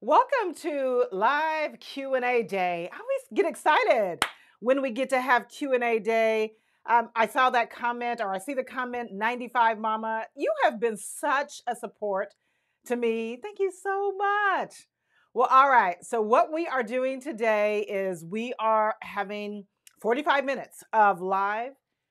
Welcome to Live Q&A Day. I always get excited when we get to have Q&A Day. I saw that comment, or I see the comment, 95 Mama. You have been such a support to me. Thank you so much. Well, all right. So what we are doing today is we are having 45 minutes of live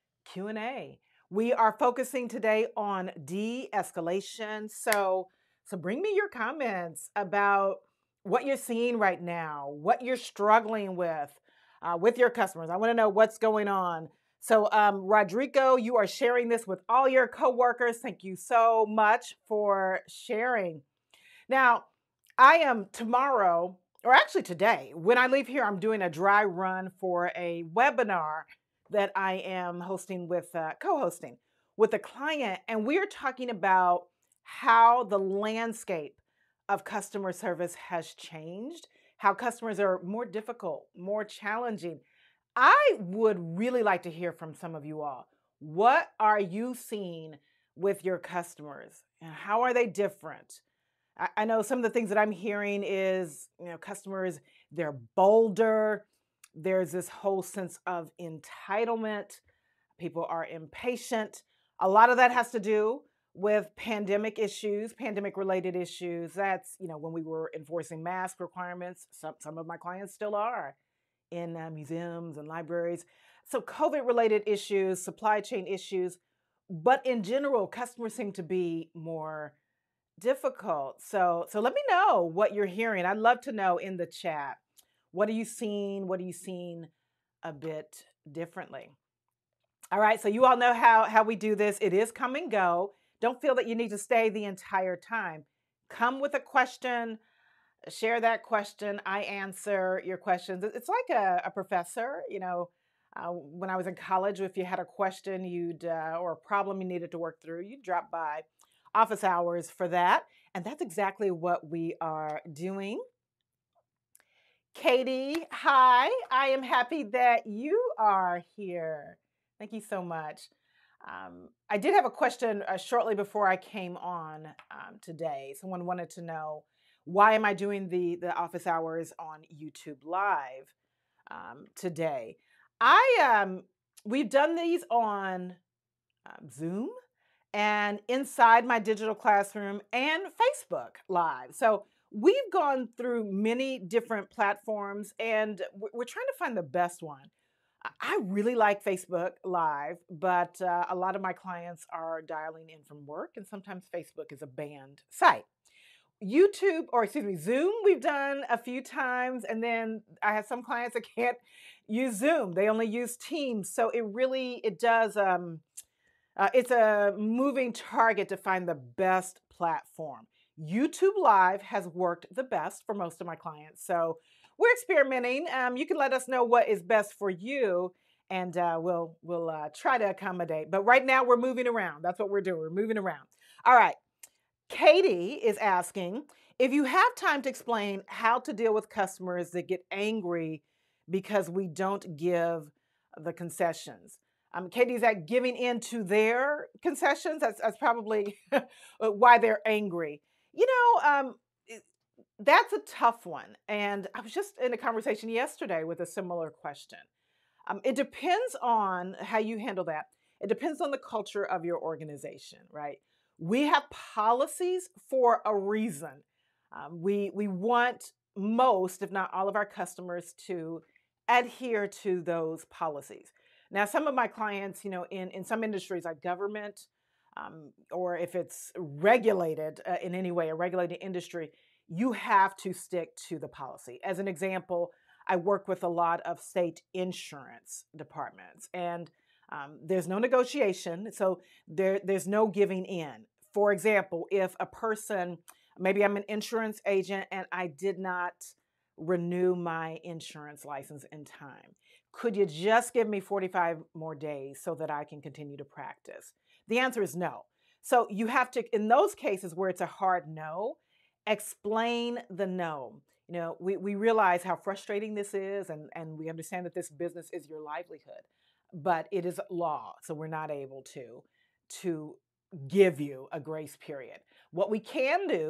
Q&A. We are focusing today on de-escalation. So bring me your comments about what you're seeing right now, what you're struggling with your customers. I want to know what's going on. So Rodrigo, you are sharing this with all your coworkers. Thank you so much for sharing. Now, I am tomorrow, or actually today, when I leave here, I'm doing a dry run for a webinar that I am hosting with, co-hosting with a client. And we're talking about how the landscape of customer service has changed, how customers are more difficult, more challenging. I would really like to hear from some of you all. What are you seeing with your customers? And how are they different? I know some of the things that I'm hearing is, customers, they're bolder. There's this whole sense of entitlement. People are impatient. A lot of that has to do with pandemic issues, pandemic related issues. That's, when we were enforcing mask requirements, some of my clients still are in museums and libraries. So COVID related issues, supply chain issues, but in general, customers seem to be more difficult. So let me know what you're hearing. I'd love to know in the chat. What are you seeing? What are you seeing a bit differently? All right, so you all know how we do this. It is come and go. Don't feel that you need to stay the entire time. Come with a question, share that question. I answer your questions. It's like a professor, when I was in college, if you had a question or a problem you needed to work through, you'd drop by office hours for that. And that's exactly what we are doing. Katie, hi. I am happy that you are here. Thank you so much. I did have a question shortly before I came on today. Someone wanted to know, why am I doing the office hours on YouTube Live today? We've done these on Zoom and inside my digital classroom and Facebook Live. So we've gone through many different platforms and we're trying to find the best one. I really like Facebook Live, but a lot of my clients are dialing in from work, and sometimes Facebook is a banned site. Zoom, we've done a few times, and then I have some clients that can't use Zoom. They only use Teams. So it does, it's a moving target to find the best platform. YouTube Live has worked the best for most of my clients. So we're experimenting. You can let us know what is best for you, and we'll try to accommodate. But right now we're moving around. That's what we're doing. We're moving around. All right. Katie is asking if you have time to explain how to deal with customers that get angry because we don't give the concessions. Katie, is that giving in to their concessions? That's probably why they're angry. That's a tough one. And I was just in a conversation yesterday with a similar question. It depends on how you handle that. It depends on the culture of your organization, right? We have policies for a reason. We want most, if not all of our customers to adhere to those policies. Now, some of my clients, in some industries like government, or if it's regulated in any way, a regulated industry, you have to stick to the policy. As an example, I work with a lot of state insurance departments, and there's no negotiation, so there's no giving in. For example, if a person, maybe I'm an insurance agent and I did not renew my insurance license in time, could you just give me 45 more days so that I can continue to practice? The answer is no. So you have to, in those cases where it's a hard no, explain the no. We realize how frustrating this is, and we understand that this business is your livelihood, but it is law, so we're not able to give you a grace period. What we can do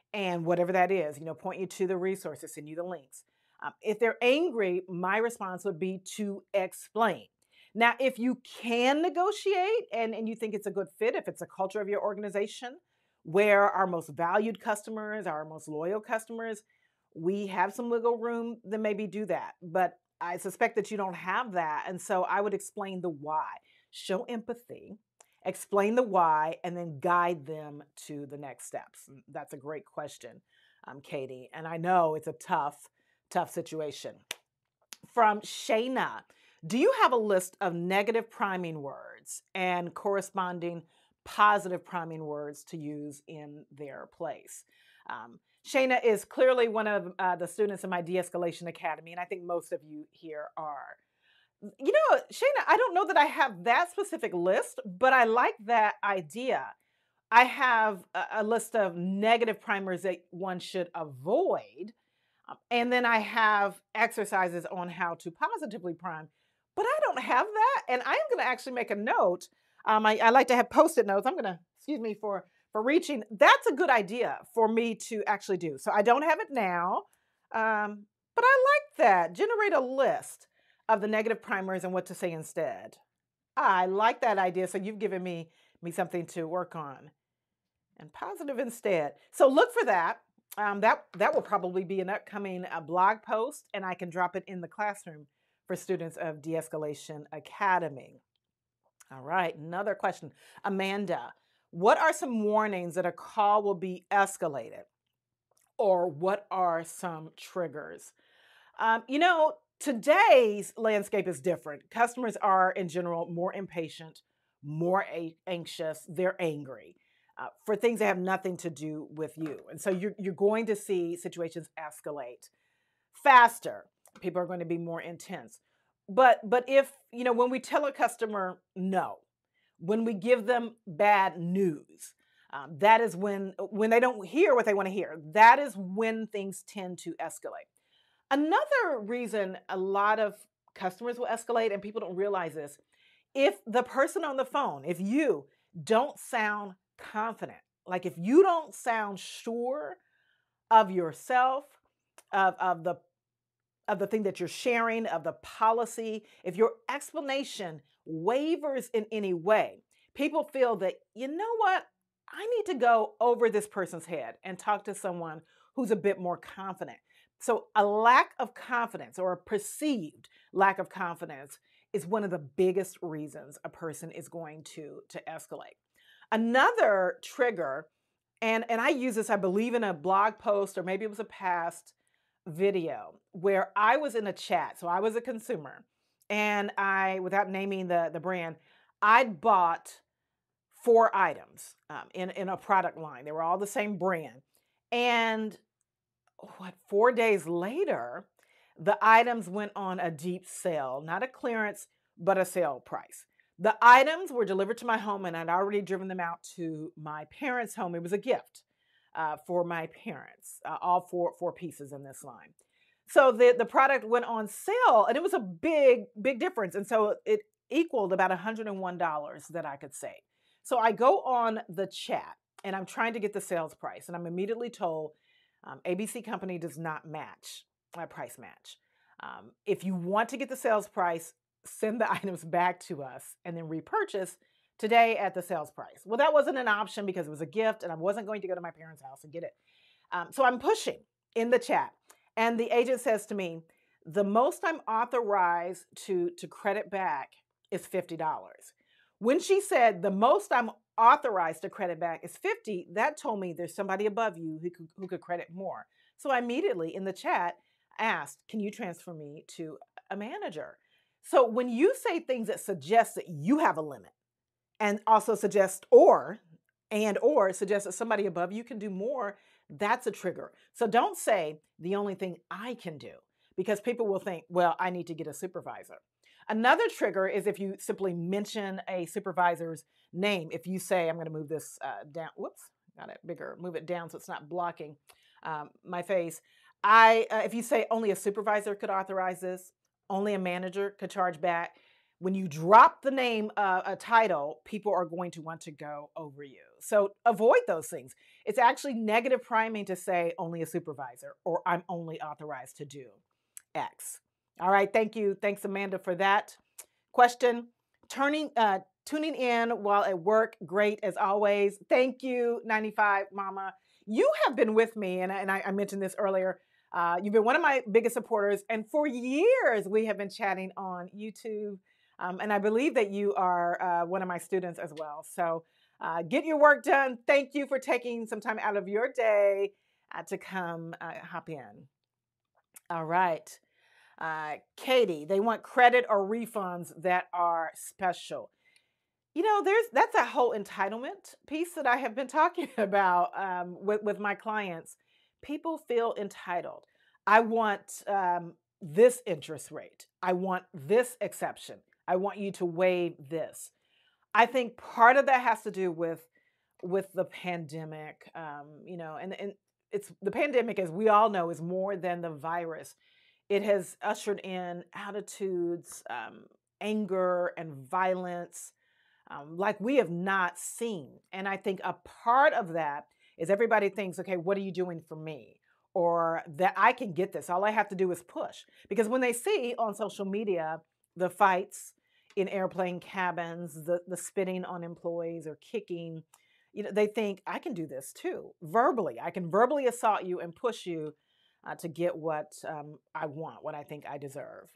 And whatever that is, point you to the resources, send you the links. If they're angry, my response would be to explain. Now, if you can negotiate and you think it's a good fit, if it's a culture of your organization where our most valued customers, our most loyal customers, we have some wiggle room, then maybe do that. But I suspect that you don't have that. And so I would explain the why. Show empathy, explain the why, and then guide them to the next steps. That's a great question, Katie. And I know it's a tough situation. From Shayna, do you have a list of negative priming words and corresponding positive priming words to use in their place? Shayna is clearly one of the students in my De-escalation Academy, and I think most of you here are. Shayna, I don't know that I have that specific list, but I like that idea. I have a list of negative primers that one should avoid. And then I have exercises on how to positively prime, but I don't have that. And I am going to actually make a note. I like to have Post-it notes. I'm going to, excuse me for reaching. That's a good idea for me to actually do. So I don't have it now, but I like that. Generate a list of the negative primers and what to say instead. I like that idea. So you've given me something to work on. And positive instead. So look for that. That will probably be an upcoming blog post, and I can drop it in the classroom for students of De-escalation Academy. All right, another question. Amanda, what are some warnings that a call will be escalated? Or what are some triggers? Today's landscape is different. Customers are, in general, more impatient, more anxious. They're angry. For things that have nothing to do with you. And so you're going to see situations escalate faster. People are going to be more intense. But if, when we tell a customer no, when we give them bad news, that is when they don't hear what they want to hear. That is when things tend to escalate. Another reason a lot of customers will escalate, and people don't realize this, if the person on the phone, if you don't sound confident, like if you don't sound sure of yourself, of the thing that you're sharing, of the policy, if your explanation wavers in any way, people feel that, you know what, I need to go over this person's head and talk to someone who's a bit more confident. So a lack of confidence, or a perceived lack of confidence, is one of the biggest reasons a person is going to escalate. Another trigger, and I use this, I believe, in a blog post, or maybe it was a past video, where I was in a chat. So I was a consumer, and I, without naming the brand, I'd bought 4 items in a product line. They were all the same brand. And 4 days later, the items went on a deep sale, not a clearance, but a sale price. The items were delivered to my home, and I'd already driven them out to my parents' home. It was a gift for my parents, all 4 pieces in this line. So the product went on sale, and it was a big difference. And so it equaled about $101 that I could save. So I go on the chat, and I'm trying to get the sales price, and I'm immediately told ABC Company does not match, price match. If you want to get the sales price, send the items back to us and then repurchase today at the sales price. Well, that wasn't an option because it was a gift, and I wasn't going to go to my parents' house and get it. So I'm pushing in the chat, and the agent says to me, the most I'm authorized to credit back is $50. When she said the most I'm authorized to credit back is $50, that told me there's somebody above you who could credit more. So I immediately in the chat asked, can you transfer me to a manager? So when you say things that suggest that you have a limit, and also suggest or suggest that somebody above you can do more, that's a trigger. So don't say the only thing I can do, because people will think, well, I need to get a supervisor. Another trigger is if you simply mention a supervisor's name. If you say, I'm going to move this down, whoops, got it bigger, move it down so it's not blocking my face. If you say only a supervisor could authorize this, only a manager could charge back, When you drop the name, a title, people are going to want to go over you. So avoid those things. It's actually negative priming to say only a supervisor or I'm only authorized to do X. All right. Thank you. Thanks, Amanda, for that question. Tuning in while at work, great as always. Thank you, 95 Mama. You have been with me, and I mentioned this earlier. You've been one of my biggest supporters, and for years we have been chatting on YouTube. And I believe that you are one of my students as well. So get your work done. Thank you for taking some time out of your day to come hop in. All right. Katie, they want credit or refunds that are special. You know, that's a whole entitlement piece that I have been talking about with my clients. People feel entitled. I want this interest rate. I want this exception. I want you to waive this. I think part of that has to do with the pandemic. You know, and it's the pandemic, as we all know, is more than the virus. It has ushered in attitudes, anger, and violence like we have not seen. And I think a part of that is everybody thinks, okay, what are you doing for me? Or that I can get this. All I have to do is push. Because when they see on social media the fights in airplane cabins, the spitting on employees or kicking, you know, they think I can do this too. Verbally, I can verbally assault you and push you to get what I want, what I think I deserve.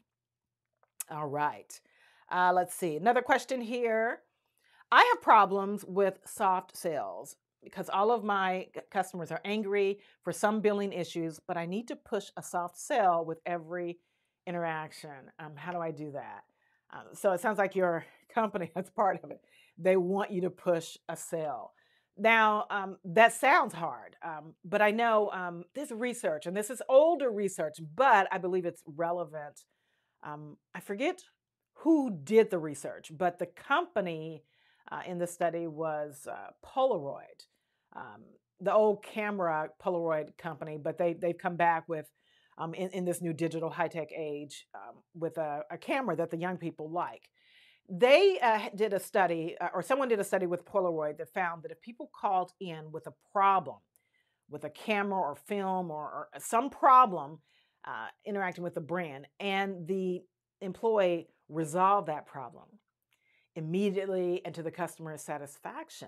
All right. Let's see. Another question here. I have problems with soft sales because all of my customers are angry for some billing issues, but I need to push a soft sell with every interaction. How do I do that? So it sounds like your company, that's part of it. They want you to push a sell. Now, that sounds hard, but I know there's research, and this is older research, but I believe it's relevant. I forget who did the research, but the company in the study was Polaroid, the old camera Polaroid company, but they've come back with, in this new digital high-tech age, with a camera that the young people like. They did a study, or someone did a study with Polaroid that found that if people called in with a problem with a camera or film or some problem interacting with the brand, and the employee resolved that problem immediately and to the customer's satisfaction,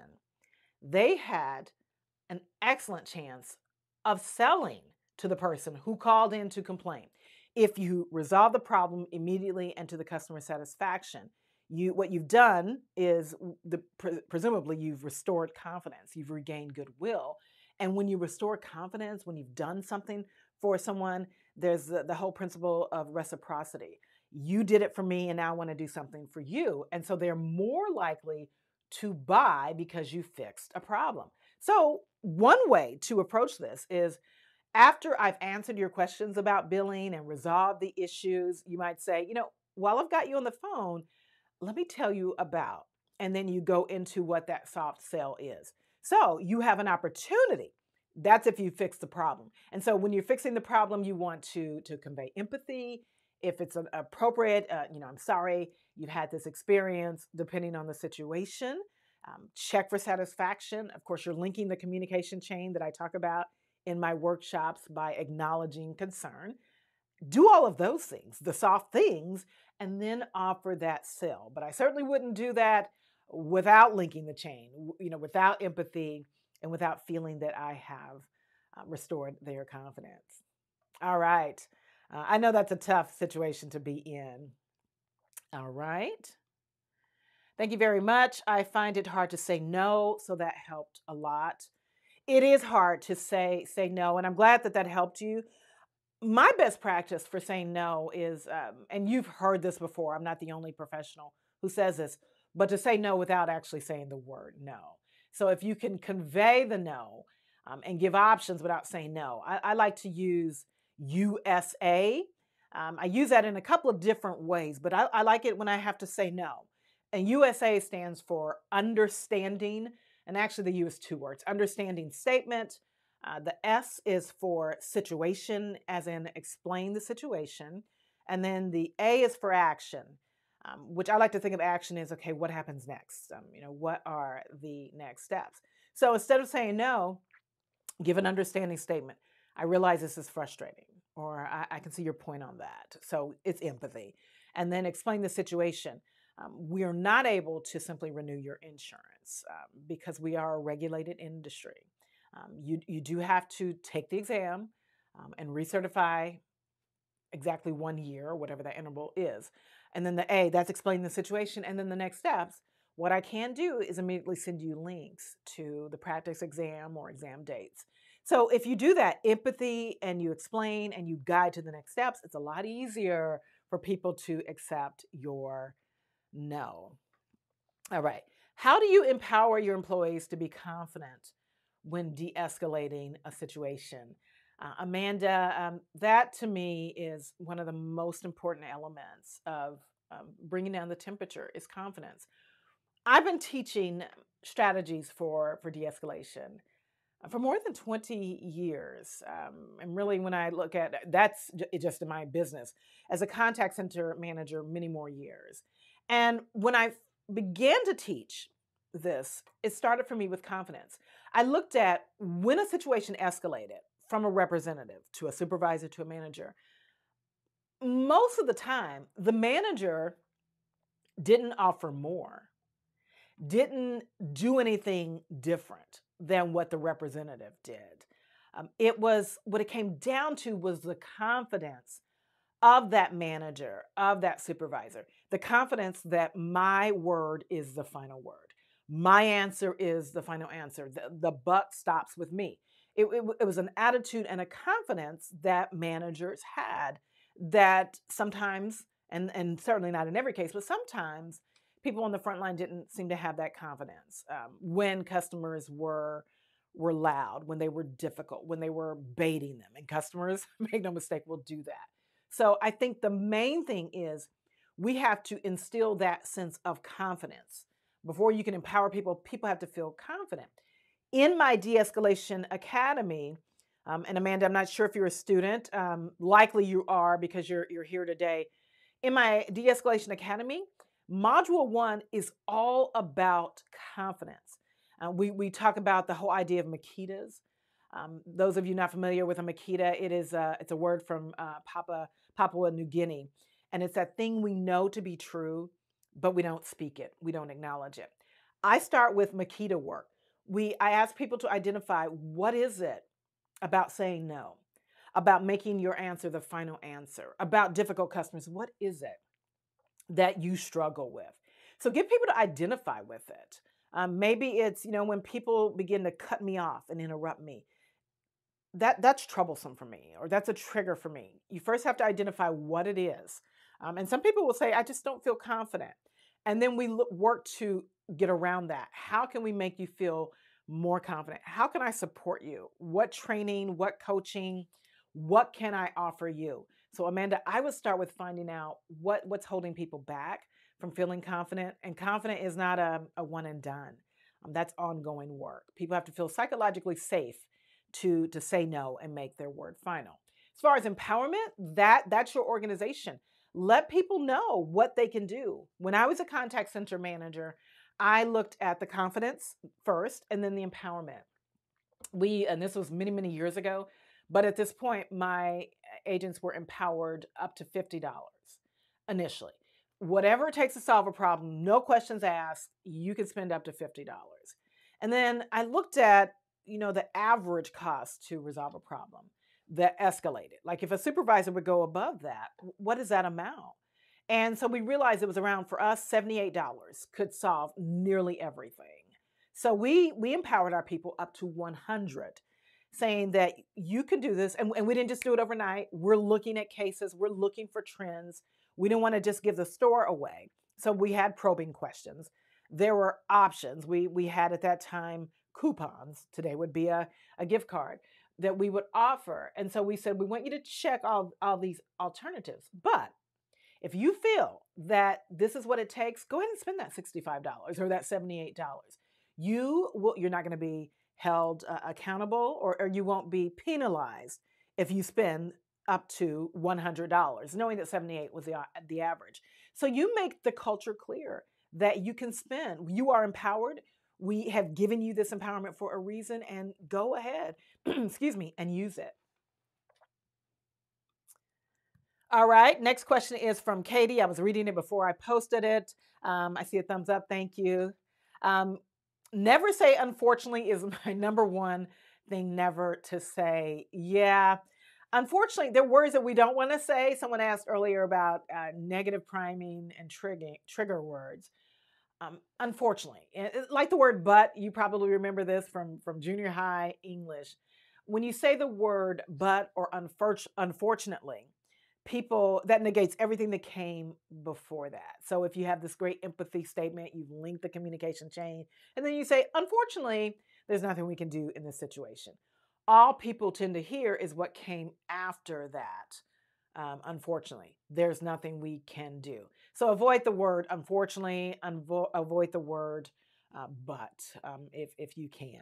they had an excellent chance of selling to the person who called in to complain. If you resolve the problem immediately and to the customer's satisfaction, what you've done is presumably you've restored confidence, you've regained goodwill. And when you restore confidence, when you've done something for someone, there's the whole principle of reciprocity. You did it for me, and now I want to do something for you. And so they're more likely to buy because you fixed a problem. So one way to approach this is, after I've answered your questions about billing and resolved the issues, you might say, you know, while I've got you on the phone, let me tell you about, and then you go into what that soft sell is. So you have an opportunity. That's if you fix the problem. And so when you're fixing the problem, you want to convey empathy. If it's appropriate, you know, I'm sorry you've had this experience, depending on the situation. Check for satisfaction. Of course, you're linking the communication chain that I talk about in my workshops by acknowledging concern. Do all of those things, the soft things, and then offer that sell. But I certainly wouldn't do that without linking the chain, you know, without empathy and without feeling that I have restored their confidence. All right. I know that's a tough situation to be in. All right. Thank you very much. I find it hard to say no, so that helped a lot. It is hard to say no, and I'm glad that helped you. My best practice for saying no is, and you've heard this before, I'm not the only professional who says this, but to say no without actually saying the word no. So if you can convey the no and give options without saying no, I like to use USA. I use that in a couple of different ways, but I like it when I have to say no. And USA stands for understanding, and actually they use two words, understanding statement. The S is for situation, as in explain the situation. And then the A is for action. which I like to think of action as, okay, what happens next? What are the next steps? So instead of saying no, give an understanding statement. I realize this is frustrating, or I can see your point on that. So it's empathy. And then explain the situation. We are not able to simply renew your insurance because we are a regulated industry. You do have to take the exam and recertify exactly 1 year or whatever that interval is. And then the A, that's explaining the situation. And then the next steps, what I can do is immediately send you links to the practice exam or exam dates. So if you do that empathy and you explain and you guide to the next steps, it's a lot easier for people to accept your no. All right. How do you empower your employees to be confident when de-escalating a situation? Amanda, that to me is one of the most important elements of bringing down the temperature is confidence. I've been teaching strategies for de-escalation for more than 20 years. And really, when I look at that's just in my business as a contact center manager, many more years. And when I began to teach this, it started for me with confidence. I looked at when a situation escalated from a representative to a supervisor to a manager. Most of the time, the manager didn't offer more, didn't do anything different than what the representative did. It was what it came down to was the confidence of that manager, of that supervisor, the confidence that my word is the final word. My answer is the final answer. The buck stops with me. It was an attitude and a confidence that managers had that sometimes, and certainly not in every case, but sometimes people on the front line didn't seem to have that confidence when customers were loud, when they were difficult, when they were baiting them. And customers, make no mistake, will do that. So I think the main thing is we have to instill that sense of confidence. Before you can empower people, people have to feel confident. In my De-escalation Academy, and Amanda, I'm not sure if you're a student, likely you are because you're here today. In my De-escalation Academy, Module 1 is all about confidence. We talk about the whole idea of Makitas. Those of you not familiar with a Makita, it's a word from Papua New Guinea. And it's that thing we know to be true, but we don't speak it. We don't acknowledge it. I start with Makita work. I ask people to identify what is it about saying no, about making your answer the final answer, about difficult customers. What is it that you struggle with? So get people to identify with it. Maybe it's, when people begin to cut me off and interrupt me. That's troublesome for me, or that's a trigger for me. You first have to identify what it is. And some people will say, I just don't feel confident. And then we work to get around that. How can we make you feel more confident? How can I support you? What training, what coaching, what can I offer you? So Amanda, I would start with finding out what's holding people back from feeling confident. And confident is not a one and done. That's ongoing work. People have to feel psychologically safe to say no and make their word final. As far as empowerment, that's your organization. Let people know what they can do. When I was a contact center manager, I looked at the confidence first and then the empowerment. And this was many, many years ago, but at this point, my agents were empowered up to $50 initially. Whatever it takes to solve a problem, no questions asked, you can spend up to $50. And then I looked at, the average cost to resolve a problem that escalated. Like if a supervisor would go above that, what is that amount? And so we realized it was around, for us, $78 could solve nearly everything. So we empowered our people up to 100, saying that you can do this. And we didn't just do it overnight. We're looking at cases. We're looking for trends. We didn't want to just give the store away. So we had probing questions. There were options. We had at that time coupons. Today would be a gift card that we would offer. And so we said, we want you to check all these alternatives. But if you feel that this is what it takes, go ahead and spend that $65 or that $78. You're not going to be held accountable, or you won't be penalized if you spend up to $100, knowing that 78 was the average. So you make the culture clear that you can spend. You are empowered. We have given you this empowerment for a reason, and go ahead, excuse me, and use it. All right. Next question is from Katie. I was reading it before I posted it. I see a thumbs up. Thank you. Never say unfortunately is my number one thing never to say. Yeah. Unfortunately, there are words that we don't want to say. Someone asked earlier about negative priming and trigger words. Unfortunately, like the word but, you probably remember this from junior high English. When you say the word but or unfortunately, people, that negates everything that came before that. So if you have this great empathy statement, you've linked the communication chain, and then you say, unfortunately, there's nothing we can do in this situation. All people tend to hear is what came after that. Unfortunately, there's nothing we can do. So avoid the word unfortunately, avoid the word but if you can.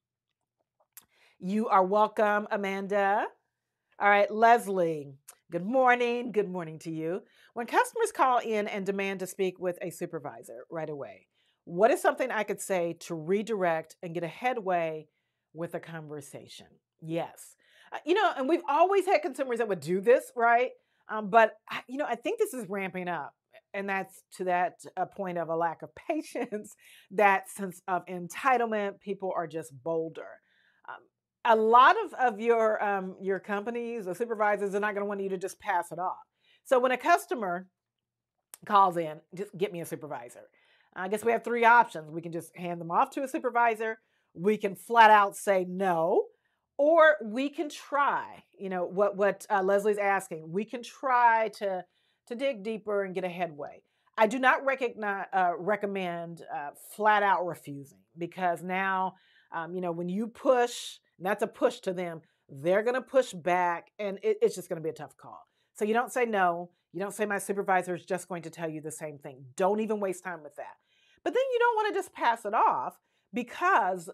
You are welcome, Amanda. All right, Leslie, good morning. Good morning to you. When customers call in and demand to speak with a supervisor right away, what is something I could say to redirect and get a headway with a conversation? Yes. And we've always had consumers that would do this, right? But I think this is ramping up. And that's to that point of a lack of patience, that sense of entitlement. People are just bolder. A lot of your companies or supervisors are not going to want you to just pass it off. So when a customer calls in, just get me a supervisor. I guess we have three options. We can just hand them off to a supervisor. We can flat out say no, or we can try. What Leslie's asking. We can try to dig deeper and get a headway. I do not recommend flat out refusing, because now, when you push, that's a push to them, they're going to push back, and it's just going to be a tough call. So you don't say no. You don't say my supervisor is just going to tell you the same thing. Don't even waste time with that. But then you don't want to just pass it off, because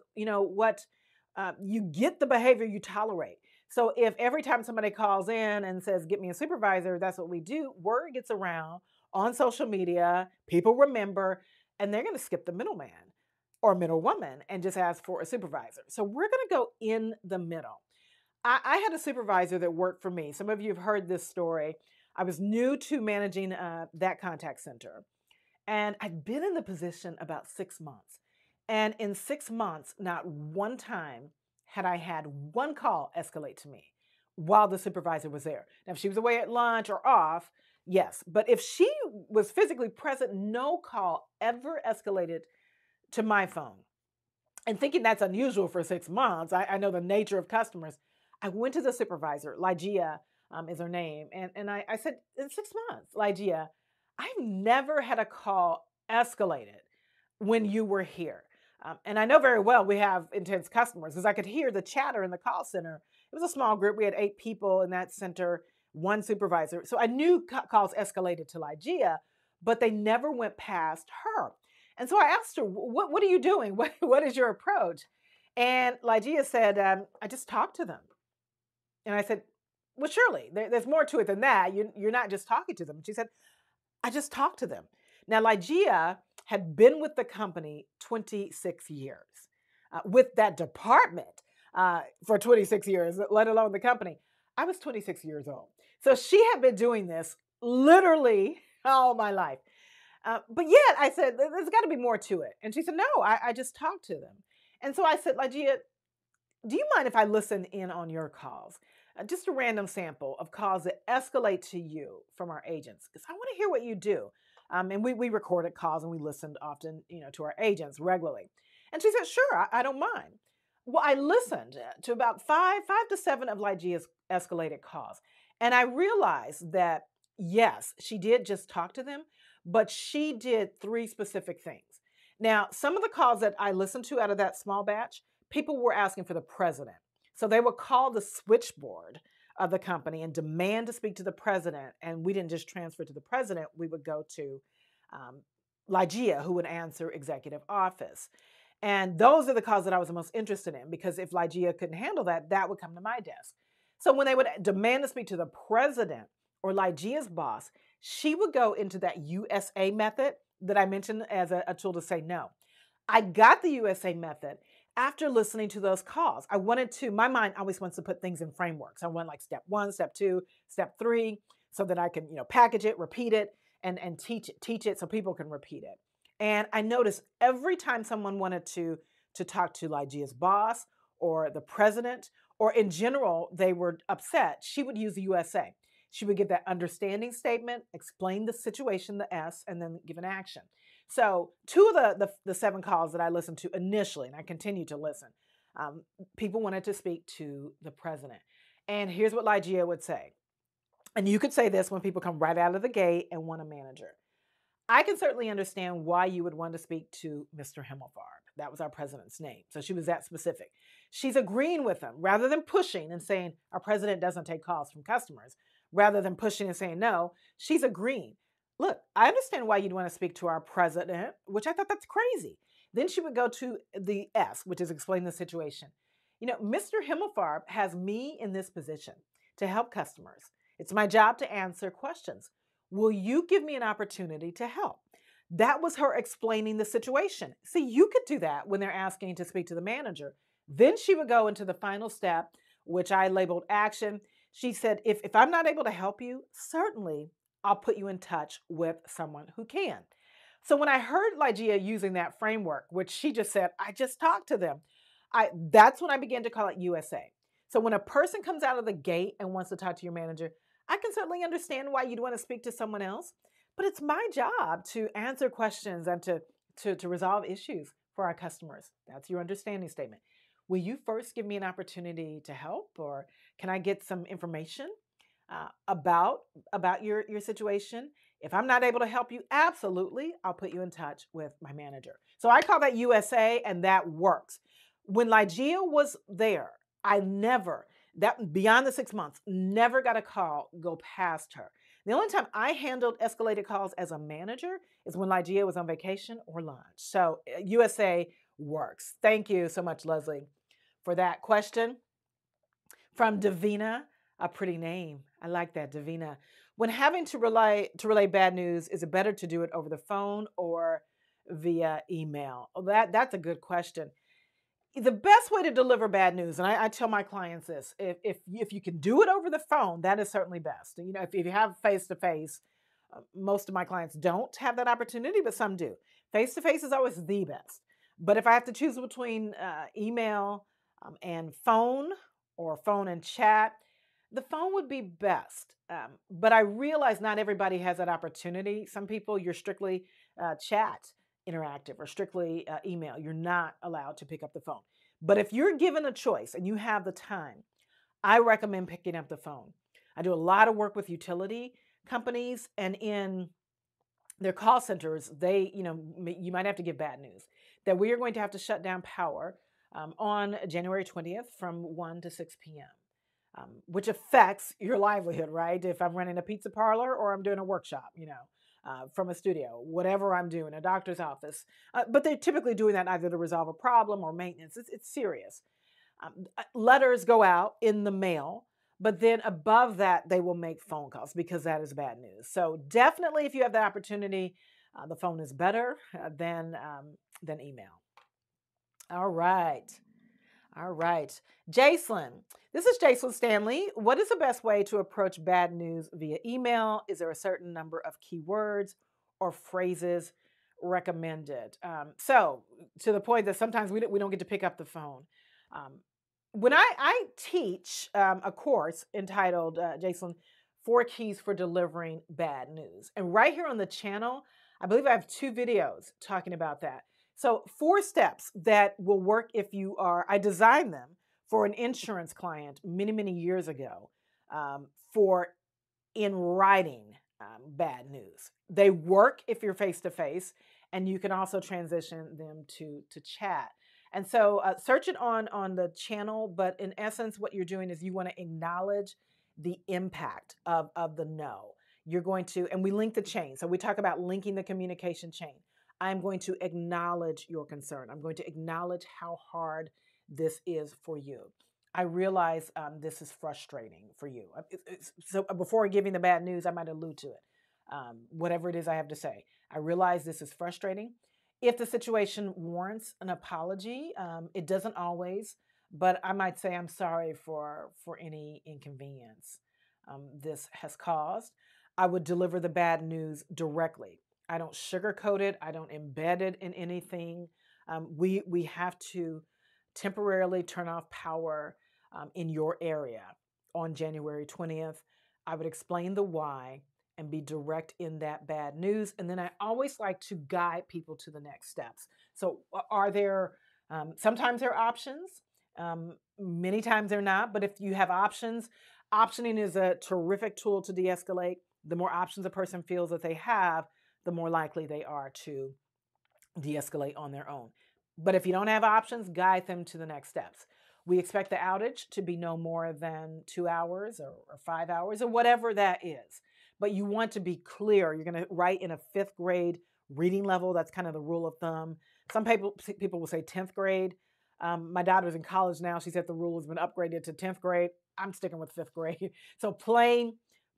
you get the behavior you tolerate. So if every time somebody calls in and says, get me a supervisor, that's what we do, word gets around on social media, people remember, and they're going to skip the middleman or middlewoman and just ask for a supervisor. So we're going to go in the middle. I had a supervisor that worked for me. Some of you have heard this story. I was new to managing that contact center, and I'd been in the position about 6 months. And in 6 months, not one time had I had one call escalate to me while the supervisor was there. Now, if she was away at lunch or off, yes. But if she was physically present, no call ever escalated to my phone. And thinking that's unusual for 6 months, I know the nature of customers. I went to the supervisor, Lygia is her name, and I said, in 6 months, Lygia, I've never had a call escalated when you were here. And I know very well we have intense customers, because I could hear the chatter in the call center. It was a small group. We had 8 people in that center, 1 supervisor. So I knew calls escalated to Lygia, but they never went past her. And so I asked her, what are you doing? What is your approach? And Lygia said, I just talk to them. And I said, well, surely there's more to it than that. You're not just talking to them. She said, I just talk to them. Now, Lygia had been with the company 26 years, with that department for 26 years, let alone the company. I was 26 years old. So she had been doing this literally all my life. But yet I said, there's got to be more to it. And she said, no, I just talk to them. And so I said, Lygia, do you mind if I listen in on your calls? Just a random sample of calls that escalate to you from our agents, because I want to hear what you do. And we recorded calls and we listened often, to our agents regularly. And she said, sure, I don't mind. Well, I listened to about five to seven of Lygia's escalated calls. And I realized that, yes, she did just talk to them, but she did 3 specific things. Now, some of the calls that I listened to out of that small batch, people were asking for the president. So they would call the switchboard of the company and demand to speak to the president. And we didn't just transfer to the president. We would go to Lygia, who would answer executive office. And those are the calls that I was the most interested in, because if Lygia couldn't handle that, that would come to my desk. So when they would demand to speak to the president or Lygia's boss, she would go into that USA method that I mentioned as a tool to say no. I got the USA method after listening to those calls. I wanted to, my mind always wants to put things in frameworks. I want like step 1, step 2, step 3, so that I can, package it, repeat it, and teach it so people can repeat it. And I noticed every time someone wanted to talk to Lygia's boss or the president, or in general, they were upset, she would use the USA. She would give that understanding statement, explain the situation, the S, and then give an action. So 2 of the 7 calls that I listened to initially, and I continue to listen, people wanted to speak to the president. And here's what Lygia would say. And you could say this when people come right out of the gate and want a manager. I can certainly understand why you would want to speak to Mr. Himmelfarb. That was our president's name. So she was that specific. She's agreeing with him rather than pushing and saying our president doesn't take calls from customers. Rather than pushing and saying no, she's agreeing. Look, I understand why you'd want to speak to our president, which I thought that's crazy. Then she would go to the S, which is explain the situation. Mr. Himmelfarb has me in this position to help customers. It's my job to answer questions. Will you give me an opportunity to help? That was her explaining the situation. See, you could do that when they're asking to speak to the manager. Then she would go into the final step, which I labeled action. She said, if I'm not able to help you, certainly I'll put you in touch with someone who can. So when I heard Lygia using that framework, which she just said, I just talked to them, that's when I began to call it USA. So when a person comes out of the gate and wants to talk to your manager, I can certainly understand why you'd want to speak to someone else, but it's my job to answer questions and to resolve issues for our customers. That's your understanding statement. Will you first give me an opportunity to help, or can I get some information about your situation? If I'm not able to help you, absolutely, I'll put you in touch with my manager. So I call that USA, and that works. When Lygia was there, beyond the 6 months, never got a call go past her. The only time I handled escalated calls as a manager is when Lygia was on vacation or lunch. So USA works. Thank you so much, Leslie, for that question. From Davina, a pretty name. I like that, Davina. When having to relay bad news, is it better to do it over the phone or via email? That's a good question. The best way to deliver bad news, and I tell my clients this, if you can do it over the phone, that is certainly best. If you have face-to-face, most of my clients don't have that opportunity, but some do. Face-to-face is always the best. But if I have to choose between email and phone, or phone and chat, the phone would be best. But I realize not everybody has that opportunity. Some people, you're strictly chat interactive or strictly email. You're not allowed to pick up the phone. But if you're given a choice and you have the time, I recommend picking up the phone. I do a lot of work with utility companies, and in their call centers, you might have to give bad news that we are going to have to shut down power on January 20th from 1 to 6 p.m., which affects your livelihood, right? If I'm running a pizza parlor or I'm doing a workshop, from a studio, whatever I'm doing, a doctor's office. But they're typically doing that either to resolve a problem or maintenance. It's serious. Letters go out in the mail, but then above that, they will make phone calls because that is bad news. So definitely, if you have the opportunity, the phone is better than email. All right. Jason, this is Jason Stanley. What is the best way to approach bad news via email? Is there a certain number of keywords or phrases recommended? So to the point that sometimes we don't get to pick up the phone. When I teach a course entitled, Jason, 4 Keys for Delivering Bad News. And right here on the channel, I believe I have 2 videos talking about that. So 4 steps that will work if you are, I designed them for an insurance client many, many years ago for in writing bad news. They work if you're face-to-face, and you can also transition them to chat. And so search it on the channel, but in essence, what you're doing is you want to acknowledge the impact of the no. You're going to, and we link the chain. So we talk about linking the communication chain. I'm going to acknowledge your concern. I'm going to acknowledge how hard this is for you. I realize this is frustrating for you. So before giving the bad news, I might allude to it. whatever it is I have to say. I realize this is frustrating. If the situation warrants an apology, it doesn't always, but I might say I'm sorry for any inconvenience this has caused. I would deliver the bad news directly. I don't sugarcoat it. I don't embed it in anything. We have to temporarily turn off power in your area on January 20th. I would explain the why and be direct in that bad news. And then I always like to guide people to the next steps. So are there, sometimes there are options, many times they're not, but if you have options, optioning is a terrific tool to de-escalate. The more options a person feels that they have, the more likely they are to de-escalate on their own. But if you don't have options, guide them to the next steps. We expect the outage to be no more than 2 hours or 5 hours or whatever that is. But you want to be clear. You're going to write in a 5th grade reading level. That's kind of the rule of thumb. Some people will say 10th grade. My daughter's in college now. She said the rule has been upgraded to 10th grade. I'm sticking with 5th grade. So plain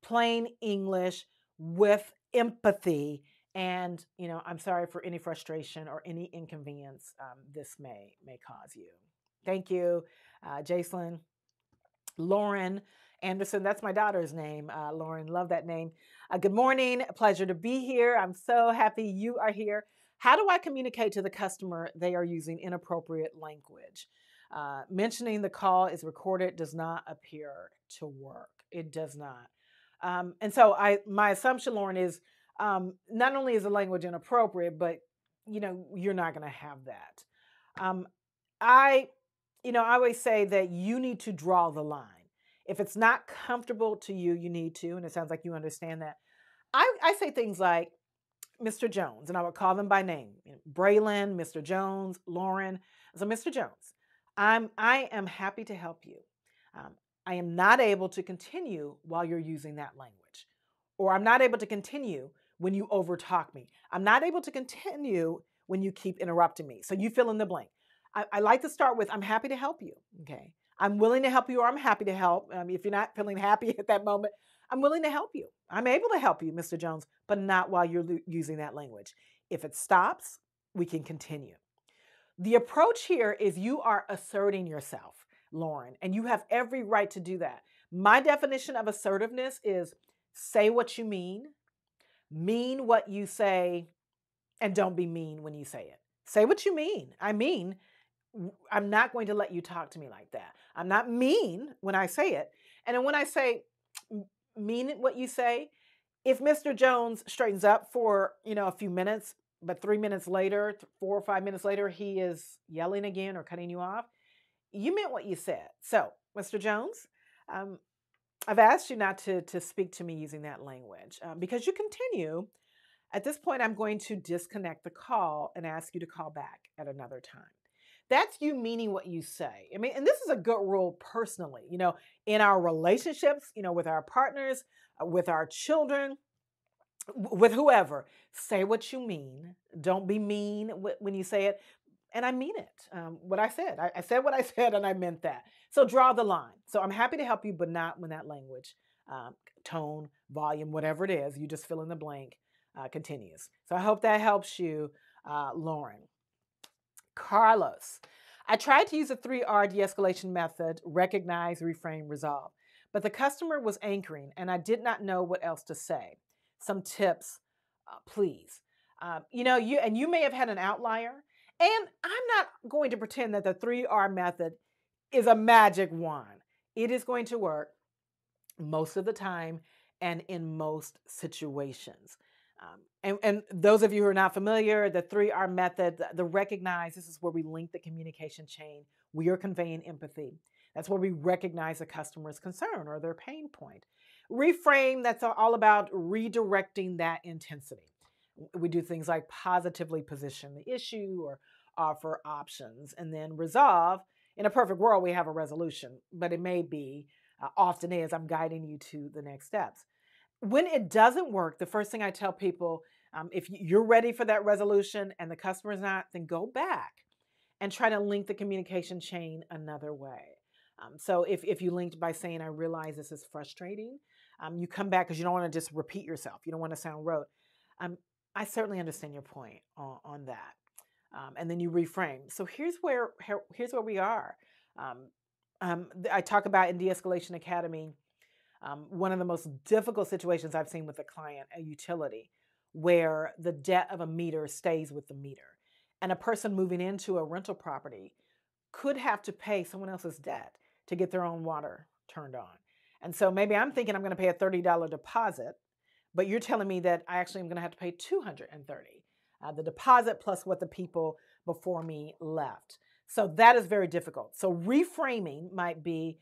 English with empathy. And, I'm sorry for any frustration or any inconvenience this may cause you. Thank you, Jacelyn. Lauren Anderson, that's my daughter's name. Lauren, love that name. Good morning. A pleasure to be here. I'm so happy you are here. How do I communicate to the customer they are using inappropriate language? Mentioning the call is recorded does not appear to work. It does not. And so my assumption, Lauren, is not only is the language inappropriate, but you're not going to have that. I always say that you need to draw the line. If it's not comfortable to you, you need to, and it sounds like you understand that. I say things like, Mr. Jones, and I would call them by name. Braylon, Mr. Jones, Lauren. So Mr. Jones, I am happy to help you. I am not able to continue while you're using that language. Or I'm not able to continue when you overtalk me. I'm not able to continue when you keep interrupting me. So you fill in the blank. I like to start with, I'm happy to help you. Okay. I'm willing to help you, or I'm happy to help. If you're not feeling happy at that moment, I'm willing to help you. I'm able to help you, Mr. Jones, but not while you're using that language. If it stops, we can continue. The approach here is you are asserting yourself, Lauren, and you have every right to do that. My definition of assertiveness is say what you mean what you say, and don't be mean when you say it. Say what you mean. I'm not going to let you talk to me like that. I'm not mean when I say it. And then when I say mean what you say, if Mr. Jones straightens up for, a few minutes, but 3 minutes later, 4 or 5 minutes later, he is yelling again or cutting you off, you meant what you said. So, Mr. Jones, I've asked you not to speak to me using that language because you continue. At this point, I'm going to disconnect the call and ask you to call back at another time. That's you meaning what you say. And this is a good rule personally, in our relationships, with our partners, with our children, with whoever. Say what you mean. Don't be mean when you say it. And I mean it. What I said. I said what I said and I meant that. So draw the line. So I'm happy to help you, but not when that language, tone, volume, whatever it is, you just fill in the blank, continues. So I hope that helps you, Lauren. Carlos, I tried to use a 3R de-escalation method, recognize, reframe, resolve, but the customer was anchoring and I did not know what else to say. Some tips, please. You may have had an outlier, and I'm not going to pretend that the 3R method is a magic wand. It is going to work most of the time and in most situations. And those of you who are not familiar, the 3R method, the recognize, this is where we link the communication chain. We are conveying empathy. That's where we recognize the customer's concern or their pain point. Reframe, that's all about redirecting that intensity. We do things like positively position the issue or offer options. And then resolve, in a perfect world, we have a resolution, but it may be, often is, I'm guiding you to the next steps. When it doesn't work, the first thing I tell people, if you're ready for that resolution and the customer's not, then go back and try to link the communication chain another way. So if you linked by saying, I realize this is frustrating, You come back because you don't want to just repeat yourself. You don't want to sound rote. I certainly understand your point on that. And then you reframe. So here's where we are. I talk about in De-escalation Academy, one of the most difficult situations I've seen with a client, a utility, where the debt of a meter stays with the meter. And a person moving into a rental property could have to pay someone else's debt to get their own water turned on. And so maybe I'm thinking I'm going to pay a $30 deposit, but you're telling me that I actually am going to have to pay $230. The deposit plus what the people before me left. So that is very difficult. So reframing might be,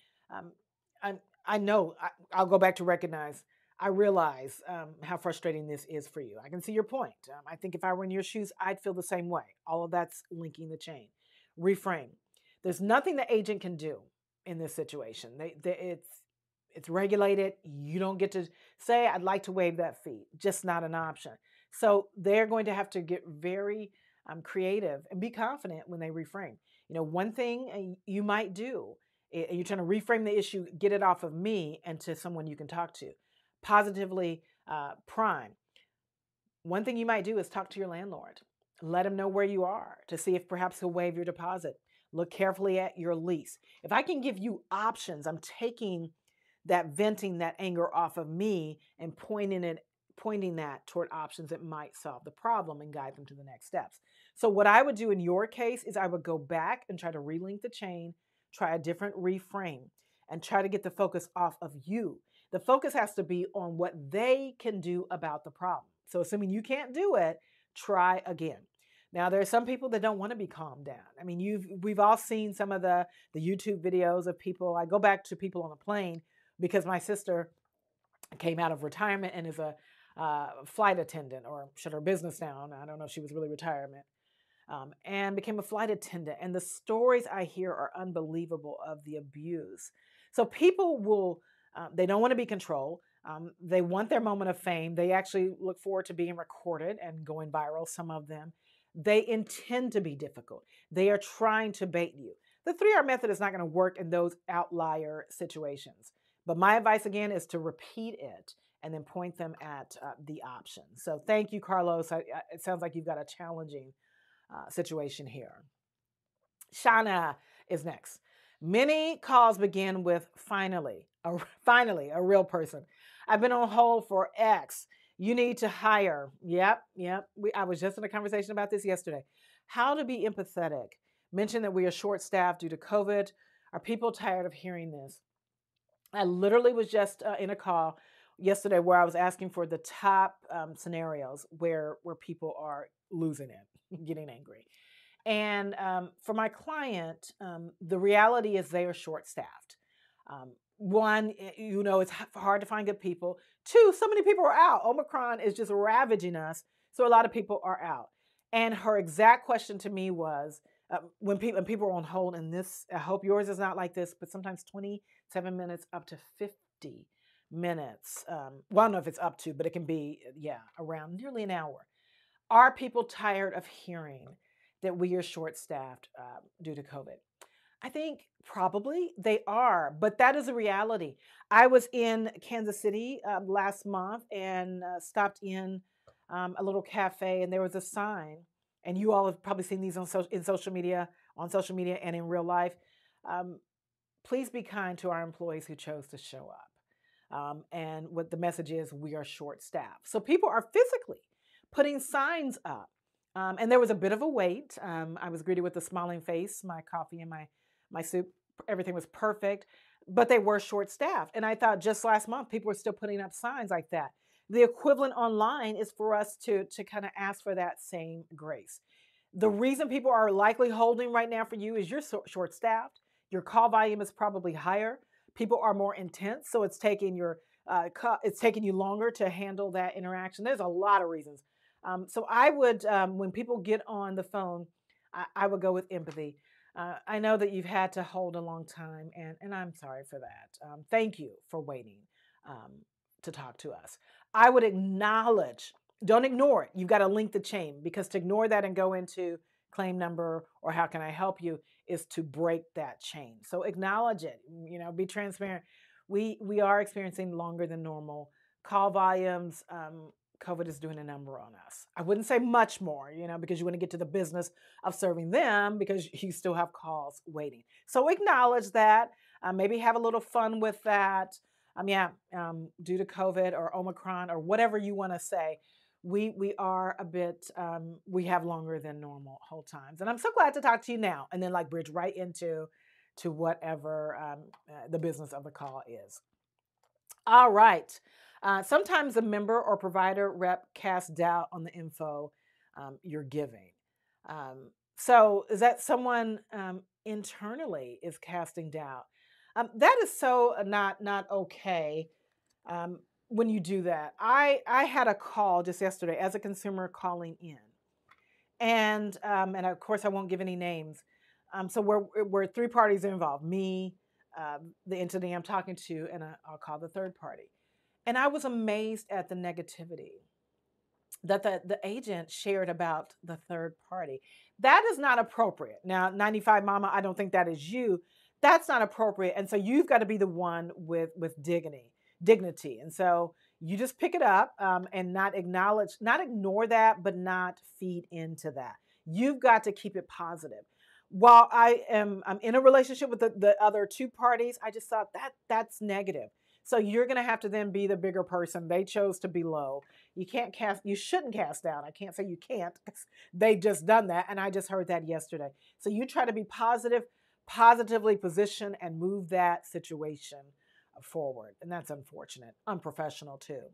I know, I'll go back to recognize, I realize how frustrating this is for you. I can see your point. I think if I were in your shoes, I'd feel the same way. All of that's linking the chain. Reframe. There's nothing the agent can do in this situation. It's regulated. You don't get to say, I'd like to waive that fee. Just not an option. So they're going to have to get very creative and be confident when they reframe. You know, one thing you might do, you're trying to reframe the issue, get it off of me and to someone you can talk to. Positively prime. One thing you might do is talk to your landlord. Let him know where you are to see if perhaps he'll waive your deposit. Look carefully at your lease. If I can give you options, I'm taking venting that anger off of me and pointing that toward options that might solve the problem and guide them to the next steps. So what I would do in your case is I would go back and try to relink the chain, try a different reframe, and try to get the focus off of you. The focus has to be on what they can do about the problem. So assuming you can't do it, try again. Now, there are some people that don't want to be calmed down. I mean, we've all seen some of the YouTube videos of people. I go back to people on a plane because my sister came out of retirement and is a flight attendant, or shut her business down. I don't know if she was really retirement, and became a flight attendant. And the stories I hear are unbelievable of the abuse. So people will, they don't want to be controlled. They want their moment of fame. They actually look forward to being recorded and going viral, some of them. They intend to be difficult. They are trying to bait you. The 3R method is not going to work in those outlier situations. But my advice, again, is to repeat it and then point them at the option. So thank you, Carlos. It sounds like you've got a challenging situation here. Shauna is next. Many calls begin with finally, a real person. I've been on hold for X. You need to hire. Yep. I was just in a conversation about this yesterday. How to be empathetic. Mentioned that we are short-staffed due to COVID. Are people tired of hearing this? I literally was just in a call yesterday where I was asking for the top scenarios where people are losing it, getting angry. And for my client, the reality is they are short-staffed. One, it's hard to find good people. Two, so many people are out. Omicron is just ravaging us, so a lot of people are out. And her exact question to me was, when people are on hold, and this, I hope yours is not like this, but sometimes 27 minutes up to 50 minutes. Well, I don't know if it's up to, but it can be, around nearly an hour. Are people tired of hearing that we are short-staffed due to COVID? I think probably they are, but that is a reality. I was in Kansas City last month and stopped in a little cafe, and there was a sign, and you all have probably seen these on social media and in real life. Please be kind to our employees who chose to show up. And what the message is, we are short-staffed. So people are physically putting signs up. And there was a bit of a wait. I was greeted with a smiling face, my coffee and my soup, everything was perfect, but they were short-staffed. And I thought just last month, people were still putting up signs like that. The equivalent online is for us to kind of ask for that same grace. The reason people are likely holding right now for you is you're short-staffed. Your call volume is probably higher. People are more intense, so it's taking you longer to handle that interaction. There's a lot of reasons. So I would, when people get on the phone, I would go with empathy. I know that you've had to hold a long time, and I'm sorry for that. Thank you for waiting to talk to us. I would acknowledge, don't ignore it. You've got to link the chain, because to ignore that and go into claim number or how can I help you is to break that chain. So acknowledge it, be transparent. we are experiencing longer than normal call volumes. COVID is doing a number on us. I wouldn't say much more, because you want to get to the business of serving them because you still have calls waiting. So acknowledge that. Maybe have a little fun with that. Due to COVID or Omicron or whatever you want to say, we are a bit, we have longer than normal hold times. And I'm so glad to talk to you now and then bridge right into whatever the business of the call is. All right. Sometimes a member or provider rep casts doubt on the info you're giving. So is that someone internally is casting doubt? That is so not okay when you do that. I had a call just yesterday as a consumer calling in, and of course I won't give any names. So we're three parties involved: me, the entity I'm talking to, and I'll call the third party. And I was amazed at the negativity that the agent shared about the third party. That is not appropriate. Now, 95 Mama, I don't think that is you. That's not appropriate. And so you've got to be the one with dignity. And so you just pick it up and not ignore that, but not feed into that. You've got to keep it positive. While I'm in a relationship with the other two parties, I just thought that's negative. So you're going to have to then be the bigger person. They chose to be low. You shouldn't cast down. I can't say you can't because they just done that. And I just heard that yesterday. So you try to be positive, positively position and move that situation forward. And that's unfortunate, unprofessional too.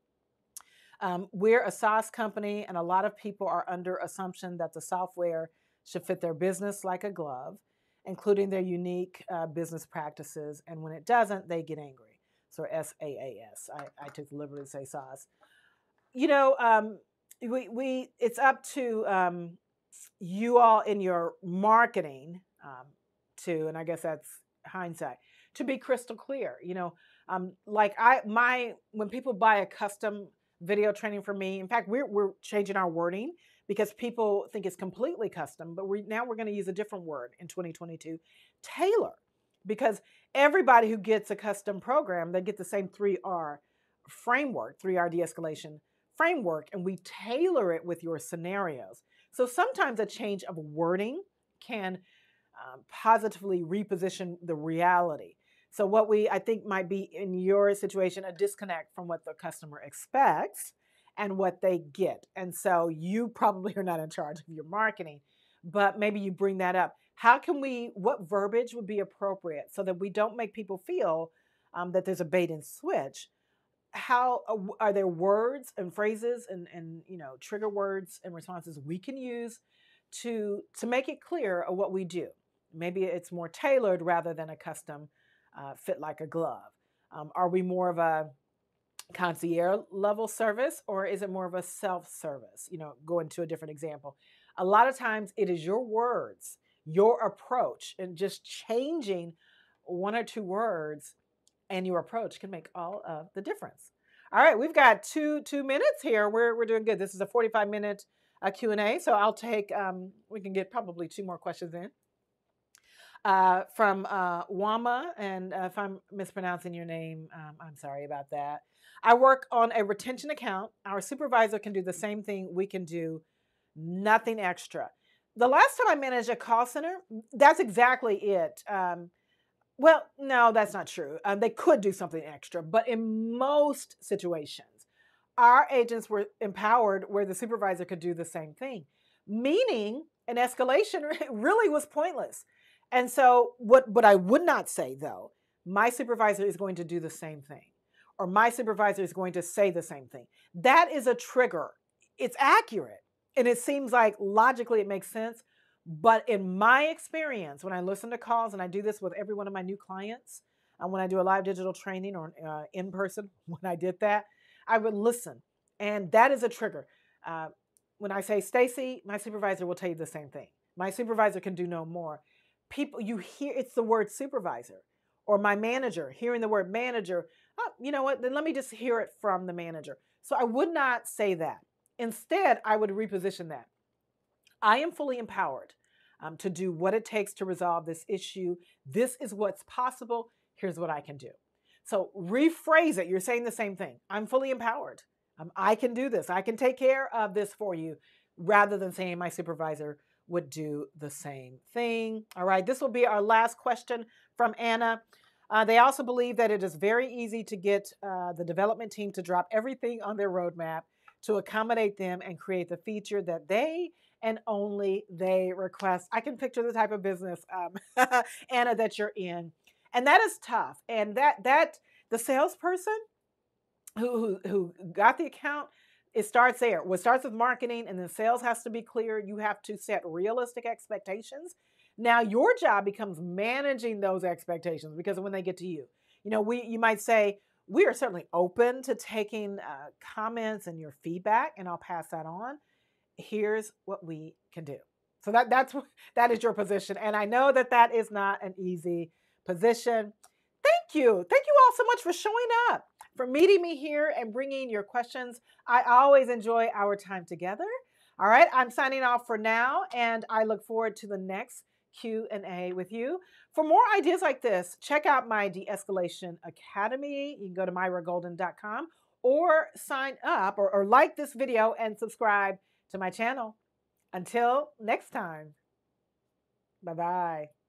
We're a SaaS company and a lot of people are under assumption that the software should fit their business like a glove, including their unique business practices. And when it doesn't, they get angry. So SaaS. I took the liberty to say SaaS. It's up to you all in your marketing and I guess that's hindsight, to be crystal clear. When people buy a custom video training from me, in fact, we're changing our wording because people think it's completely custom, but we're going to use a different word in 2022, tailor. Because everybody who gets a custom program, they get the same 3R framework, 3R de-escalation framework, and we tailor it with your scenarios. So sometimes a change of wording can positively reposition the reality. So what I think might be in your situation, a disconnect from what the customer expects and what they get. And so you probably are not in charge of your marketing, but maybe you bring that up. What verbiage would be appropriate so that we don't make people feel that there's a bait and switch? How are there words and phrases and trigger words and responses we can use to make it clear of what we do? Maybe it's more tailored rather than a custom fit like a glove. Are we more of a concierge level service or is it more of a self-service? Go into a different example. A lot of times it is your words, your approach, and just changing one or two words and your approach can make all of the difference. All right, we've got two minutes here. We're doing good. This is a 45-minute Q&A, so I'll take, we can get probably two more questions in. From Wama, and if I'm mispronouncing your name, I'm sorry about that. I work on a retention account. Our supervisor can do the same thing we can do, nothing extra. The last time I managed a call center, that's exactly it. Well, no, that's not true. They could do something extra, but in most situations, our agents were empowered where the supervisor could do the same thing, meaning an escalation really was pointless. And so what I would not say, though, my supervisor is going to do the same thing, or my supervisor is going to say the same thing. That is a trigger. It's accurate. And it seems like logically it makes sense. But in my experience, when I listen to calls, and I do this with every one of my new clients, when I do a live digital training or in person, when I did that, I would listen. And that is a trigger. When I say, Stacy, my supervisor will tell you the same thing. My supervisor can do no more. People, you hear, it's the word supervisor. Or my manager, hearing the word manager, oh, you know what, then let me just hear it from the manager. So I would not say that. Instead, I would reposition that. I am fully empowered to do what it takes to resolve this issue. This is what's possible. Here's what I can do. So rephrase it. You're saying the same thing. I'm fully empowered. I can do this. I can take care of this for you, rather than saying my supervisor would do the same thing. All right, this will be our last question from Anna. They also believe that it is very easy to get the development team to drop everything on their roadmap to accommodate them and create the feature that they and only they request. I can picture the type of business, Anna, that you're in. And that is tough. And that the salesperson who got the account, it starts there. What starts with marketing, and then sales has to be clear. You have to set realistic expectations. Now your job becomes managing those expectations, because when they get to you, you might say, we are certainly open to taking comments and your feedback, and I'll pass that on. Here's what we can do. So that is your position, and I know that is not an easy position. Thank you all so much for showing up, for meeting me here and bringing your questions. I always enjoy our time together. All right, I'm signing off for now, and I look forward to the next Q&A with you. For more ideas like this, check out my De-escalation Academy. You can go to myragolden.com or sign up or like this video and subscribe to my channel. Until next time, bye-bye.